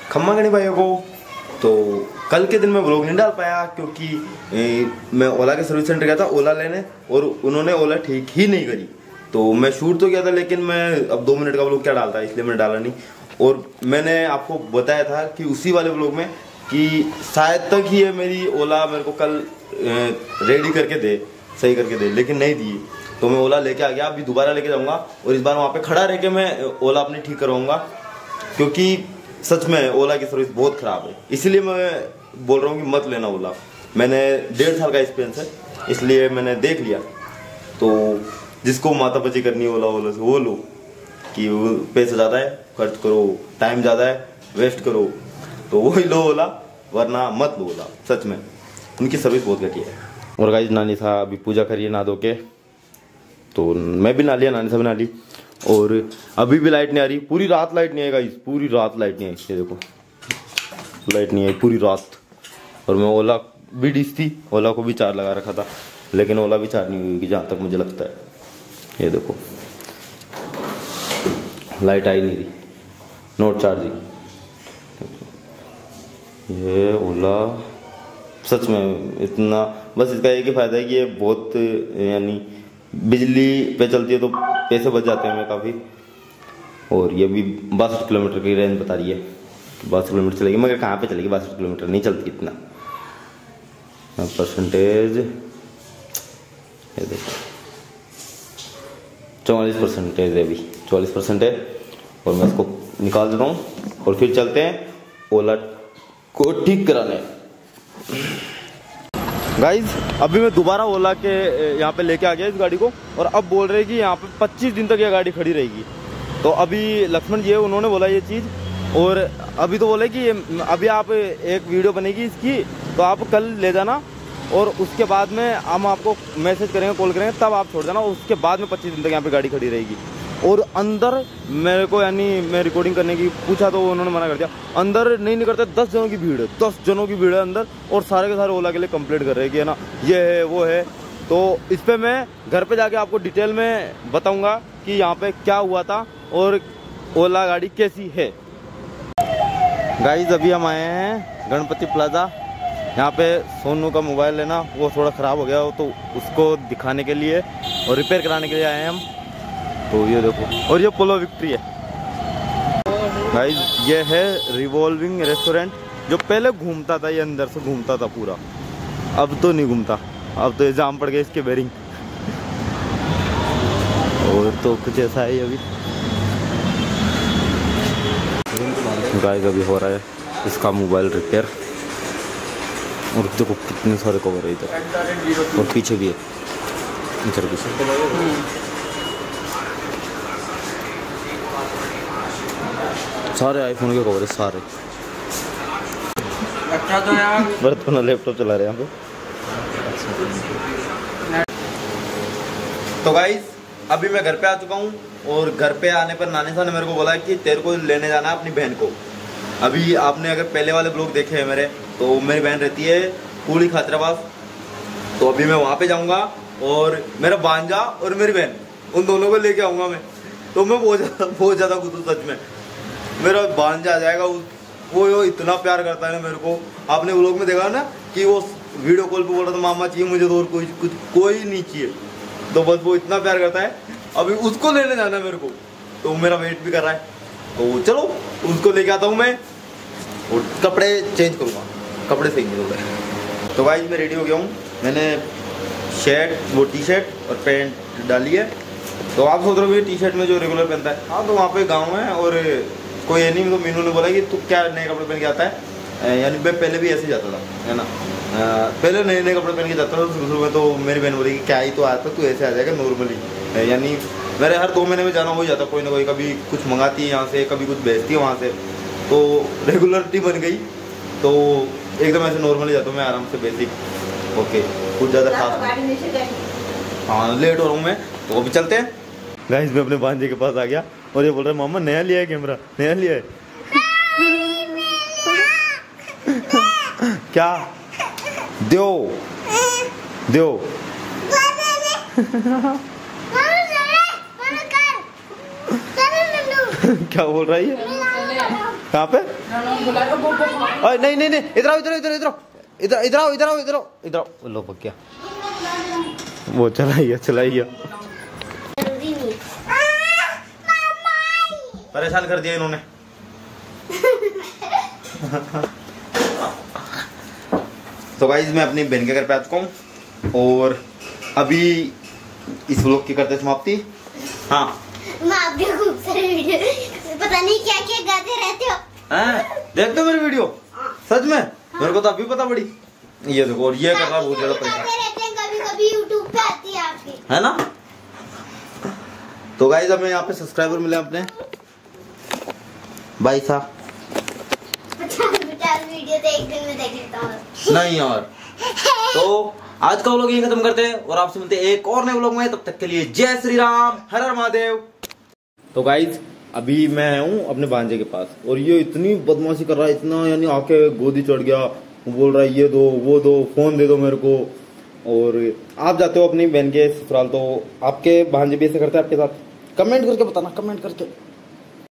खम्मा गणी भाइयों को। तो कल के दिन मैं व्लॉग नहीं डाल पाया क्योंकि मैं ओला के सर्विस सेंटर गया था ओला लेने और उन्होंने ओला ठीक ही नहीं करी। तो मैं शूट तो किया था लेकिन मैं अब 2 मिनट का व्लॉग क्या डालता, इसलिए मैंने डाला नहीं। और मैंने आपको बताया था कि उसी वाले व्लॉग में कि शायद तक ही ये मेरी ओला मेरे को कल रेडी करके दे, सही करके दे, लेकिन नहीं दी। तो मैं ओला लेके आ गया, अभी दोबारा लेके जाऊंगा और इस बार वहाँ पे खड़ा रह के मैं ओला अपनी ठीक करवाऊंगा क्योंकि सच में ओला की सर्विस बहुत ख़राब है। इसीलिए मैं बोल रहा हूँ कि मत लेना ओला। मैंने 1.5 साल का एक्सपीरियंस है, इसलिए मैंने देख लिया। तो जिसको मातापची करनी है ओला से वो लो कि पैसा ज़्यादा है खर्च करो, टाइम ज़्यादा है वेस्ट करो, तो वही लो ओला, वरना मत लो ओला। सच में उनकी सर्विस बहुत घटिया है। और गाइस नानी साहब अभी पूजा करिए नहा धो के, तो मैं भी नहा लिया, नानी साहब नहा ली। और अभी भी लाइट नहीं आ रही, पूरी रात लाइट नहीं आई गाइस, पूरी रात लाइट नहीं आई। ये देखो लाइट नहीं आई पूरी रात। और मैं ओला भी डिश थी, ओला को भी चार्ज लगा रखा था, लेकिन ओला भी चार्ज नहीं हुई जहाँ तक मुझे लगता है। ये देखो लाइट आई नहीं रही, नोट चार्जिंग। ये ओला सच में इतना, बस इसका एक ही फायदा है कि ये बहुत यानी बिजली पे चलती है तो पैसे बच जाते हैं हमें काफ़ी। और ये भी 62 किलोमीटर की रेंज बता रही है, 62 किलोमीटर चलेगी, मगर कहाँ पे चलेगी 62 किलोमीटर, नहीं चलती इतना। परसेंटेज ये देखो 44% है, अभी 44% है। और मैं इसको निकाल देता हूँ और फिर चलते हैं ओला को ठीक कराने। गाइज अभी मैं दोबारा ओला के यहाँ पे लेके आ गया इस गाड़ी को, और अब बोल रहे हैं कि यहाँ पे 25 दिन तक ये गाड़ी खड़ी रहेगी। तो अभी लक्ष्मण जी है, उन्होंने बोला ये चीज़, और अभी तो बोले कि अभी आप एक वीडियो बनेगी इसकी, तो आप कल ले जाना और उसके बाद में हम आपको मैसेज करेंगे, कॉल करेंगे, तब आप छोड़ देना। उसके बाद में 25 दिन तक यहाँ पे गाड़ी खड़ी रहेगी। और अंदर मेरे को यानी मैं रिकॉर्डिंग करने की पूछा तो उन्होंने मना कर दिया, अंदर नहीं निकलते। 10 जनों की भीड़ है, 10 जनों की भीड़ है अंदर, और सारे के सारे ओला के लिए कंप्लेंट कर रहे हैं कि है ना ये है वो है। तो इस पर मैं घर पे जाके आपको डिटेल में बताऊंगा कि यहाँ पे क्या हुआ था और ओला गाड़ी कैसी है। गाइज अभी हम आए हैं गणपति प्लाजा, यहाँ पे सोनू का मोबाइल है ना वो थोड़ा ख़राब हो गया हो, तो उसको दिखाने के लिए और रिपेयर कराने के लिए आए हैं हम। तो ये देखो, और ये पोलो विक्ट्री है गाइस। ये है रिवॉल्विंग रेस्टोरेंट, जो पहले घूमता था, ये अंदर से घूमता था पूरा, अब तो नहीं घूमता, अब तो जाम पड़ गए इसके बेरिंग। और तो कुछ ऐसा है अभी गाइस, अभी हो रहा है इसका मोबाइल रिपेयर। और देखो कितने सारे कवर है इधर, और पीछे भी है, इधर पीछे सारे आईफोन के कवर है सारे। अच्छा तो यार बर्तन लैपटॉप चला रहे हैं यहाँ पे। तो गाइस अभी मैं घर पे आ चुका हूँ, और घर पे आने पर नानी साहब ने मेरे को बोला कि तेरे को लेने जाना है अपनी बहन को। अभी आपने अगर पहले वाले ब्लॉग देखे हैं मेरे, तो मेरी बहन रहती है पूरी खातराबाद, तो अभी मैं वहाँ पे जाऊँगा और मेरा भांजा और मेरी बहन, उन दोनों को लेके आऊँगा मैं। तो मैं बहुत ज़्यादा खुश हूँ सच में। मेरा भांजा आ जाएगा, वो इतना प्यार करता है ना मेरे को। आपने व्लॉग में देखा ना कि वो वीडियो कॉल पे बोल रहा था मामा चाहिए मुझे, तो और कोई नहीं चाहिए, तो बस वो इतना प्यार करता है। अभी उसको लेने जाना है मेरे को, तो मेरा वेट भी कर रहा है, तो चलो उसको लेके आता हूँ मैं, और कपड़े चेंज करूँगा, कपड़े सही नहीं हो गए। तो भाई मैं रेडी हो गया हूँ, मैंने शर्ट, वो टी शर्ट और पैंट डाली है। तो आप सोच रहे हो टी शर्ट में जो रेगुलर पहनता है, हाँ तो वहाँ पे गाँव है और कोई है नहीं। तो मीनू ने बोला कि तू क्या नए कपड़े पहन के आता है, यानी मैं पहले भी ऐसे ही जाता था, है ना, पहले नए नए कपड़े पहन के जाता था शुरू में। तो मेरी बहन बोली कि क्या ही तो आता, तू ऐसे आ जाएगा नॉर्मली, यानी मेरे हर 2 महीने में जाना हो जाता कोई ना कोई, कभी कुछ मंगाती है यहाँ से, कभी कुछ भेजती है वहाँ से, तो रेगुलरिटी बन गई। तो एकदम ऐसे नॉर्मली जाता हूँ मैं आराम से, बेसिक, ओके, कुछ ज़्यादा खास। हाँ लेट हो रहा हूँ मैं, तो अभी चलते हैं। गाइस मैं अपने भांजे के पास आ गया, और ये बोल रहा है मामा नया लिया है कैमरा, नया लिया है क्या दो दो क्या बोल रहा है ये, कहाँ पे नहीं नहीं नहीं, इधर आओ, इधर इधर इधर इधर इधर आओ, इधर आओ, इधर आओ, इधर आओ। लो पक गया, वो चलाइए चलाइए। परेशान कर दिया इन्होंने। तो गाइस मैं अपनी बहन के घर पे आ चुका हूँ और अभी इस व्लॉग की करते समाप्ति। हाँ, मैं आप भी खूब सारे वीडियो पता नहीं क्या क्या गाते रहते हो। देखते हो मेरी वीडियो? सच में? मेरे को तो अभी पता पड़ी। ये देखो, और ये कर रहा बहुत ज्यादा परेशान रहते हैं, कभी कभी यूट्यूब पे आती है आपकी, है ना। तो गाइस हमें यहाँ पे सब्सक्राइबर मिले अपने भाई साहब। 50 वीडियो तो एक दिन में देख लेता हूँ। नहीं यार। तो आज का व्लॉग यही खत्म करते हैं और आपसे मिलते हैं एक और नए व्लॉग में। तब तक के लिए जय श्री राम, हर हर महादेव। तो गाइज अभी मैं हूँ अपने भांजे के पास और ये इतनी बदमाशी कर रहा है, इतना यानी आके गोदी चढ़ गया, वो बोल रहा है ये दो वो दो, फोन दे दो मेरे को। और आप जाते हो अपनी बहन के ससुराल तो आपके भांजे भी ऐसे करते हैं आपके साथ? कमेंट करके बताना, कमेंट करके।